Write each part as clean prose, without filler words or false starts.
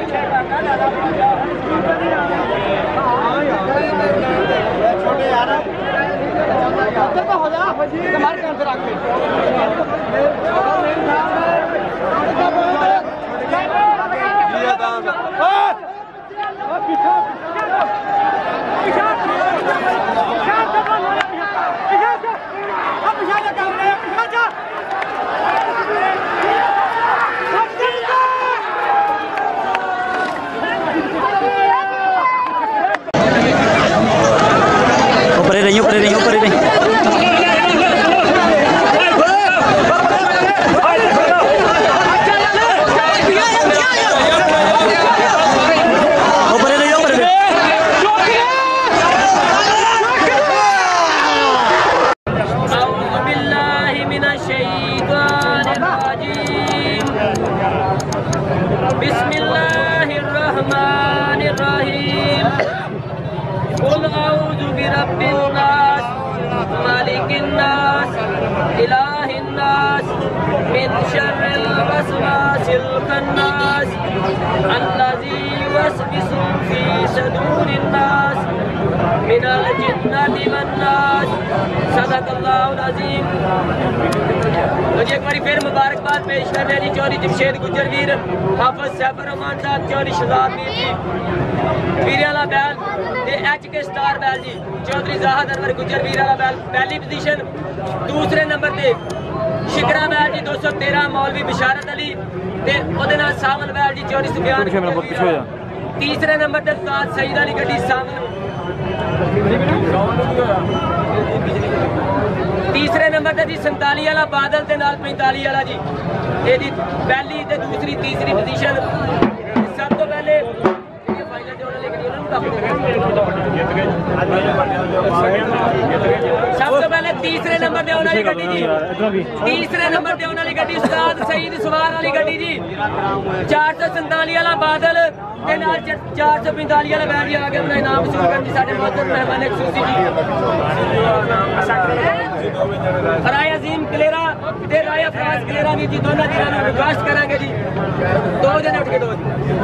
مالك الناس إله الناس من شر الوسواس الخناس الذي يوسوس في صدور الناس من الجنة والناس صدق الله العظيم। मुझे एक बार फिर मुबारकबाद पेश करने जी चौधरी जमशेद गुजर वीर हाफिज साहब रहमान साहब चौधरी शहजाद वीर जी वीर वाला बैल ते एच के स्टार बैल जी चौधरी जाहद अनवर गुजर वीर वाला बैल पहली पोजीशन। दूसरे नंबर पे शिकरा बैल जी 213 मौलवी बिशारत अली ते ओदे नाल सावन बैल जी चौधरी सुफियान। तीसरे नंबर पे उस्ताद सईद अली गड्डी सावन। तीसरे नंबर पे जी 47 वाला बादल ते नाल 45 वाला जी ये जी पहली ते दूसरी तीसरी पोजीशन। सब तो पहले सब तो पहले तीसरे नंबर पे आने वाली गड्डी जी तीसरे नंबर पे आने वाली गड्डी उस्ताद सईद सवार वाली गड्डी जी 447 वाला बादल ते नाल 445 वाला बैठ जी आगे अपना इनाम वसूल करनी साडे मोहतरम मेहमान खुशी जी राय अजीम कलेरा ते राय अफराज कलेरा भी जी दोनों वीरां नूं रिक्वेस्ट करांगे जी दो जने उठ के दो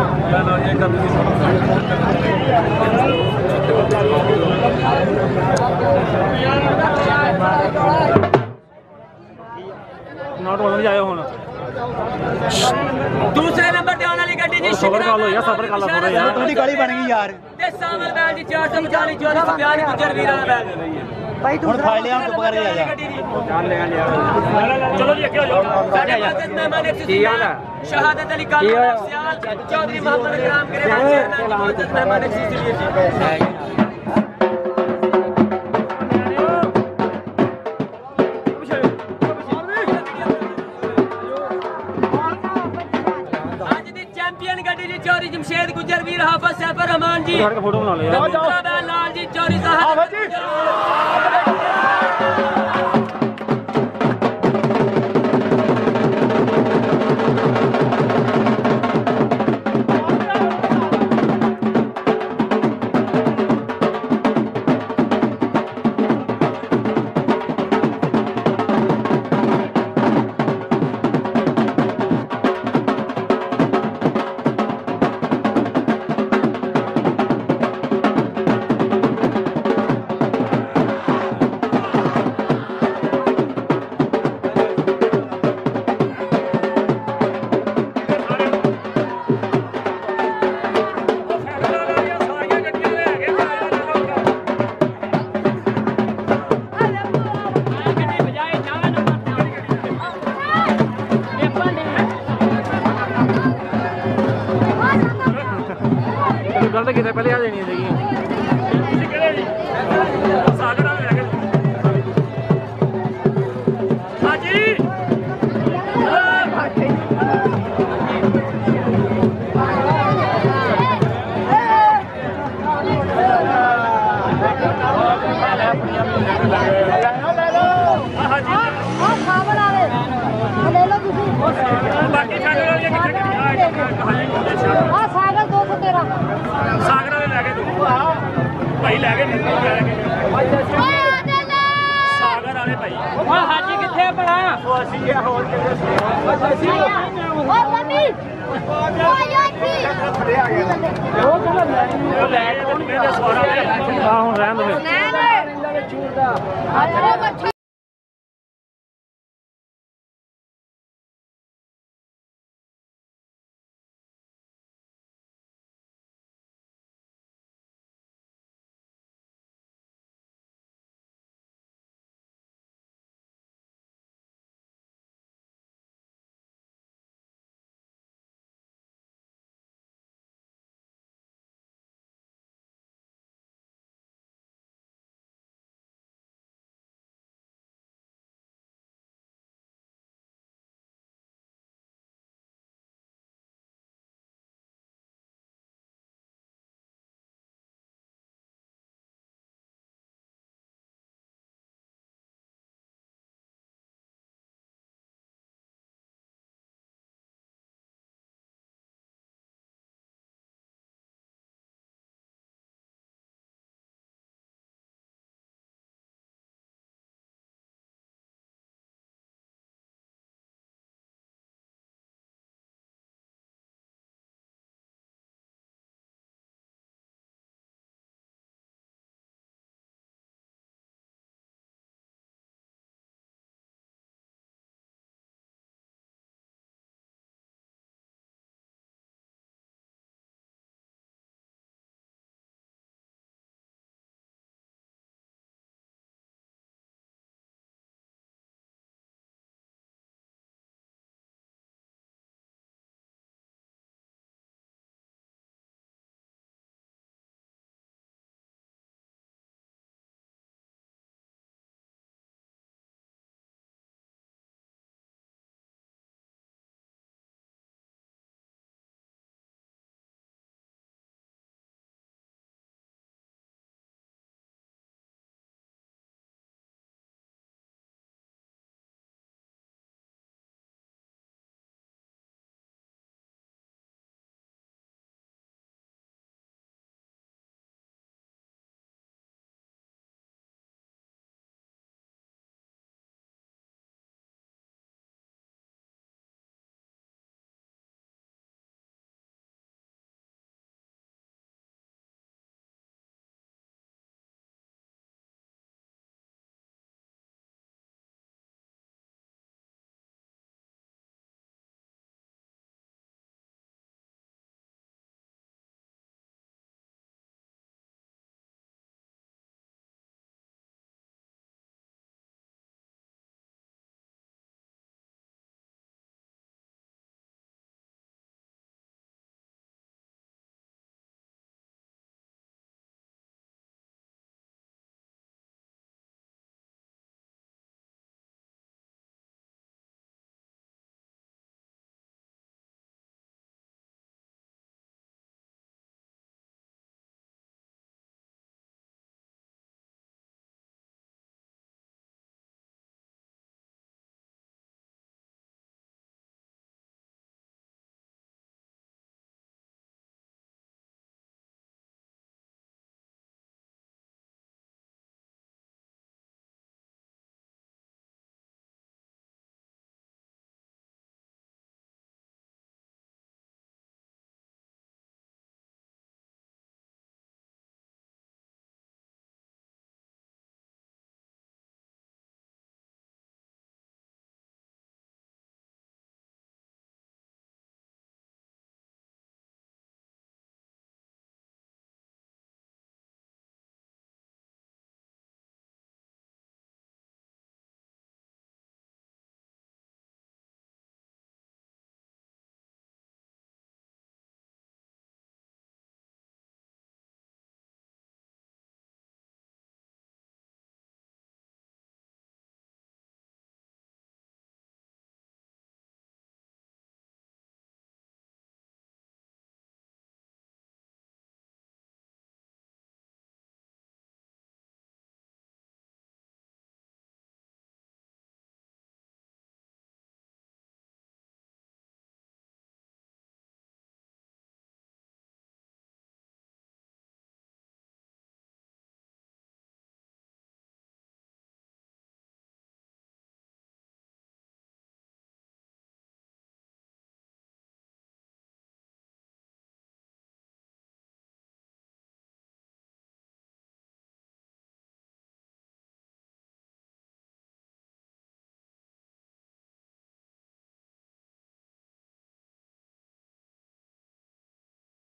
दूसरे नंबर पे आने वाली गड्डी जी सबर कर लो यार सबर कर लो थोड़ा यार थोड़ी गाड़ी बन गई यार ते सामल बैल जी 440 चोरी सुफियान गुजर वीर वाला बैल भाई तू फाड़ लिया तो पकड़ ले जा चाल ले चलो जी आगे आ जाओ साडे मस्जिद मेहमान की आंदा शहादत अली काली सियाल चौधरी मोहम्मद इकराम करे मस्जिद मेहमान की जी चौधरी जमशेद गुजर वीर हाफिज साहब रहमान जी फोटो बना ले लाल जी चौधरी साहब पहले आ जानी है भाई लैगे सागर वाले भाई हाजी किथे बड़ा ਹੁਣ ਰਹਿਣ ਦੇ